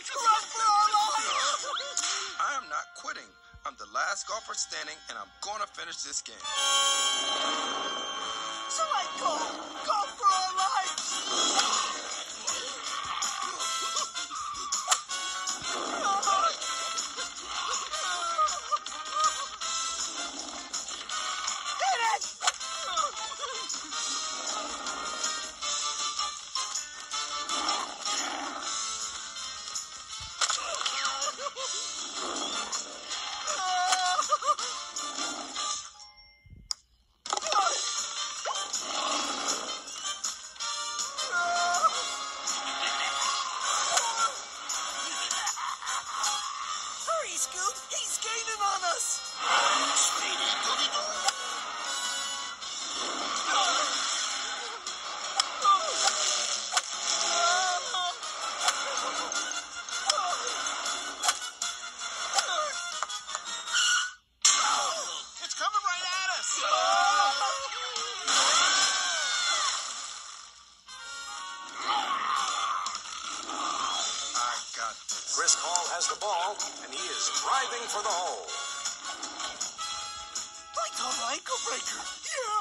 Run for our lives! I am not quitting. I'm the last golfer standing, and I'm going to finish this game. So I go for our lives! Hit it! Hurry, Scoop! He's gaining on us! It's coming right at us. I got this. Chris Paul has the ball, and he is driving for the hole. Like our ankle breaker! Yeah!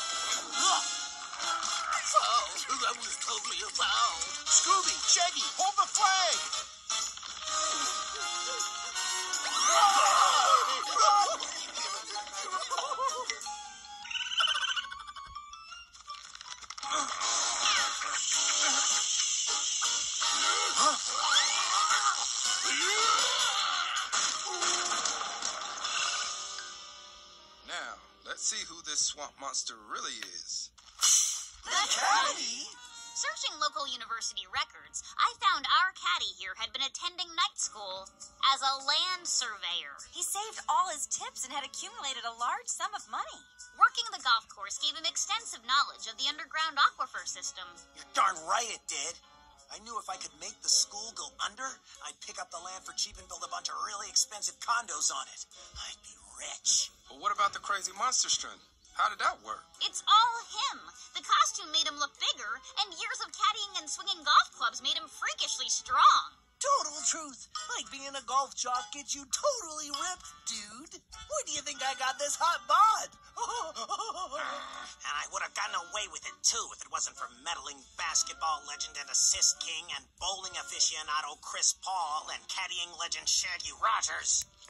Foul. That was totally a foul. Scooby, Shaggy, hold the flag. Now, let's see who this swamp monster really is. The caddy? Searching local university records, I found our caddy here had been attending night school as a land surveyor. He saved all his tips and had accumulated a large sum of money. Working the golf course gave him extensive knowledge of the underground aquifer system. You're darn right it did. I knew if I could make the school go under, I'd pick up the land for cheap and build a bunch of really expensive condos on it. I'd be rich. But what about the crazy monster strength? How did that work? It's all him. The costume made him look bigger, and years of caddying and swinging golf clubs made him freakishly strong. Total truth. Like being a golf jock gets you totally ripped, dude. Where do you think I got this hot bod? And I would have gotten away with it, too, if it wasn't for meddling basketball legend and assist king and bowling aficionado Chris Paul and caddying legend Shaggy Rogers.